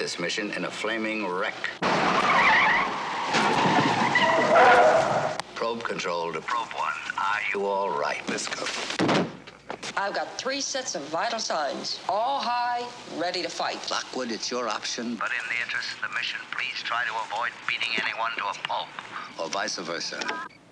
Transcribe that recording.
this mission in a flaming wreck. Probe control to probe 1. Are you all right? Let's go. I've got 3 sets of vital signs, all high, ready to fight. Lockwood, it's your option. But in the interest of the mission, please try to avoid beating anyone to a pulp. Or vice versa.